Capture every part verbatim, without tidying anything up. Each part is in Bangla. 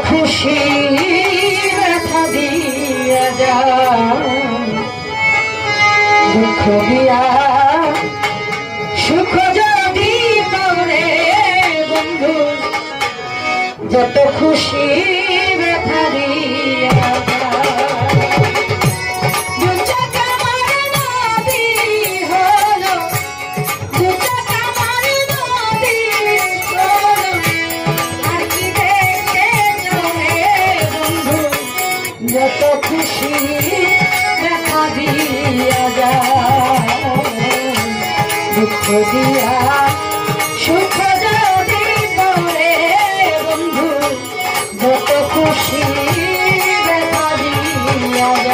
খুশি ব্যথা দিয়া যা দুঃখ দিয়া সুখ যদি পারে বন্ধু যত খুশি ব্যথা দিয়া যত খুশি দেখা দিয়া যা দুঃখ দিয়া সুখ যদি পরে বন্ধু যত খুশি দেখা দিয়া যা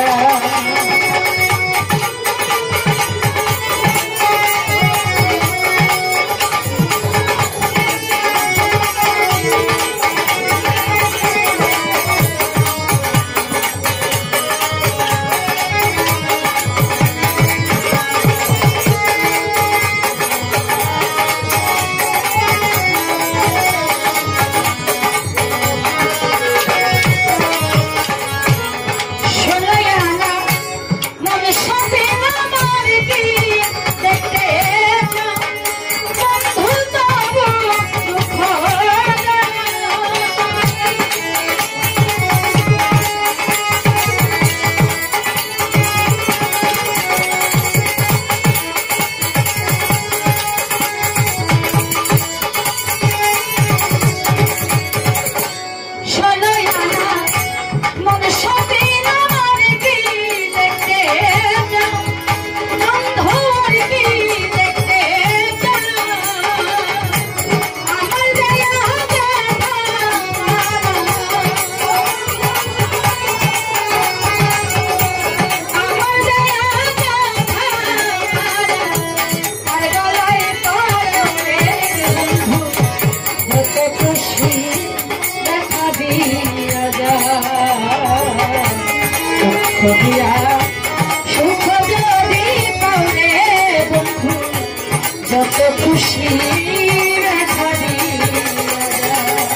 দিয়া সুখ যদি পারে বন্ধু যত খুশি ব্যথা দিয়া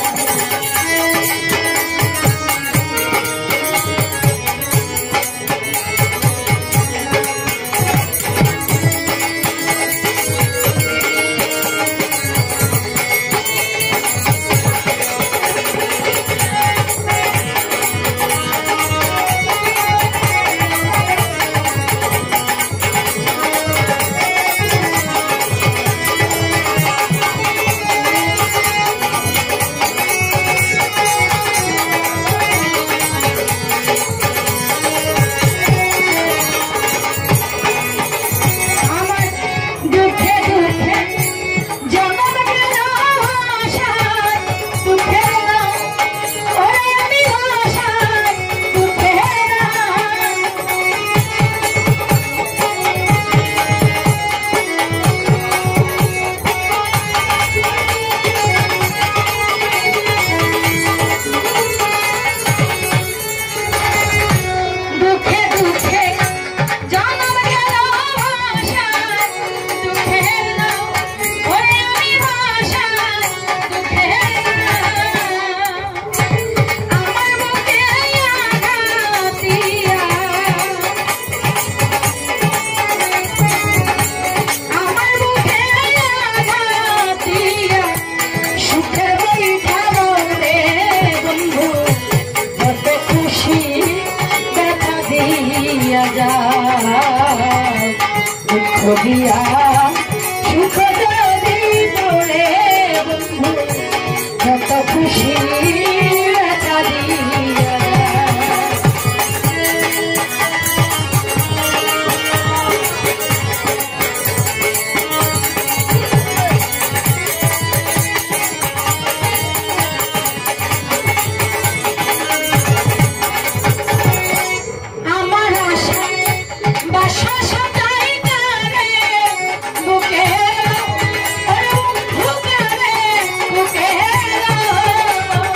দিয়া সুখ যদি পড়ে বন্ধু যত খুশি ব্যথা দিয়া আমার আশা বাসা বুকে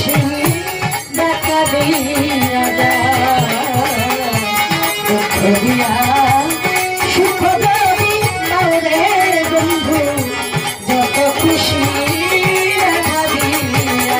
খুশি দেখা দিয়া দুঃখ দিয়া সুখ যদি রে বন্ধু যত খুশি দেখা দিয়া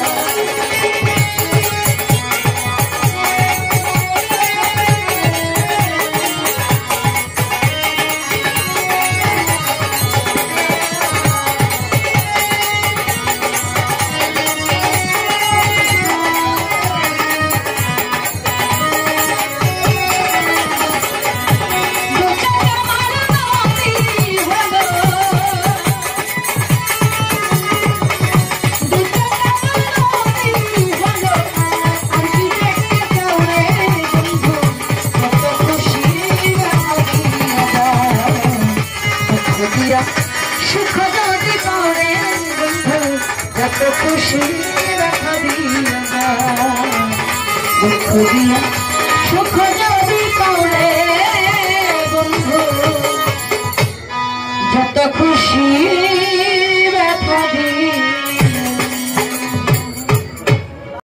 সুখ যদি করে বন্ধু যত খুশি দেখা দিয়া দুঃখ দিয়া সুখ যদি করে বন্ধু যত খুশি